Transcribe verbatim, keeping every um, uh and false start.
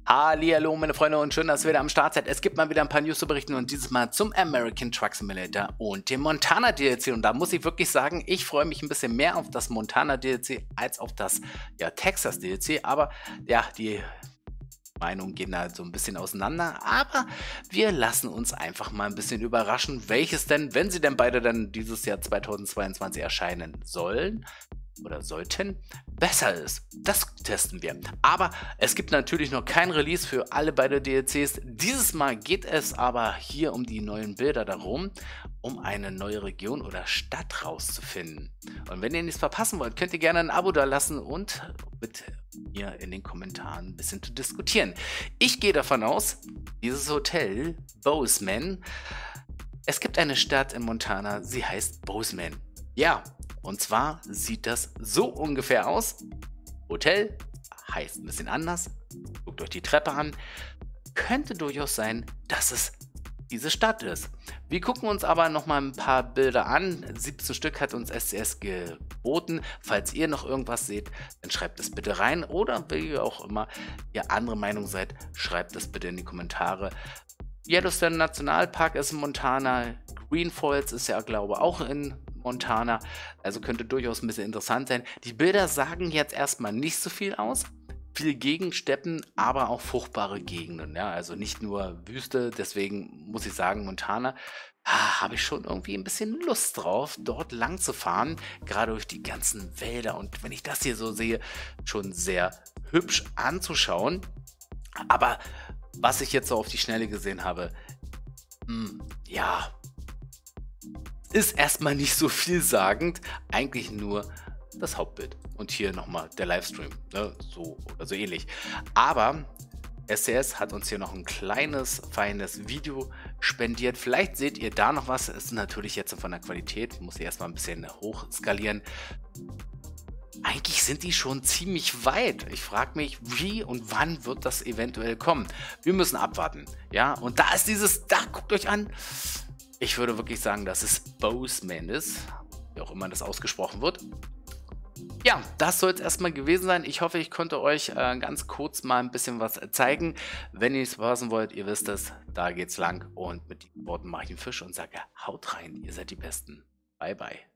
Hallihallo meine Freunde und schön, dass ihr wieder am Start seid. Es gibt mal wieder ein paar News zu berichten und dieses Mal zum American Truck Simulator und dem Montana D L C. Und da muss ich wirklich sagen, ich freue mich ein bisschen mehr auf das Montana D L C als auf das ja, Texas D L C. Aber ja, die Meinungen gehen da so ein bisschen auseinander. Aber wir lassen uns einfach mal ein bisschen überraschen, welches denn, wenn sie denn beide dann dieses Jahr zweitausendzweiundzwanzig erscheinen sollen, oder sollten, besser ist. Das testen wir. Aber es gibt natürlich noch kein Release für alle beide D L Cs. Dieses Mal geht es aber hier um die neuen Bilder darum, um eine neue Region oder Stadt rauszufinden. Und wenn ihr nichts verpassen wollt, könnt ihr gerne ein Abo da lassen und mit mir in den Kommentaren ein bisschen zu diskutieren. Ich gehe davon aus, dieses Hotel Bozeman, es gibt eine Stadt in Montana, sie heißt Bozeman. Ja, und zwar sieht das so ungefähr aus. Hotel heißt ein bisschen anders. Guckt euch die Treppe an. Könnte durchaus sein, dass es diese Stadt ist. Wir gucken uns aber noch mal ein paar Bilder an. siebzehn Stück hat uns S C S geboten. Falls ihr noch irgendwas seht, dann schreibt es bitte rein. Oder wie auch immer ihr andere Meinung seid, schreibt es bitte in die Kommentare. Yellowstone Nationalpark ist in Montana. Green Falls ist ja, glaube ich, auch in Montana, also könnte durchaus ein bisschen interessant sein. Die Bilder sagen jetzt erstmal nicht so viel aus. Viel Gegensteppen, aber auch fruchtbare Gegenden. Ja? Also nicht nur Wüste, deswegen muss ich sagen, Montana ah, habe ich schon irgendwie ein bisschen Lust drauf, dort lang zu fahren, gerade durch die ganzen Wälder. Und wenn ich das hier so sehe, schon sehr hübsch anzuschauen. Aber was ich jetzt so auf die Schnelle gesehen habe, mh, ja, ist erstmal nicht so vielsagend, eigentlich nur das Hauptbild. Und hier nochmal der Livestream, ne? So oder so ähnlich. Aber S C S hat uns hier noch ein kleines, feines Video spendiert. Vielleicht seht ihr da noch was. Es ist natürlich jetzt von der Qualität, muss ich erstmal ein bisschen hochskalieren. Eigentlich sind die schon ziemlich weit. Ich frage mich, wie und wann wird das eventuell kommen? Wir müssen abwarten. Ja, und da ist dieses, da guckt euch an. Ich würde wirklich sagen, dass es Bozeman ist, wie auch immer das ausgesprochen wird. Ja, das soll es erstmal gewesen sein. Ich hoffe, ich konnte euch äh, ganz kurz mal ein bisschen was zeigen. Wenn ihr es verpassen wollt, ihr wisst es, da geht's lang. Und mit diesen Worten mache ich den Fisch und sage, haut rein, ihr seid die Besten. Bye, bye.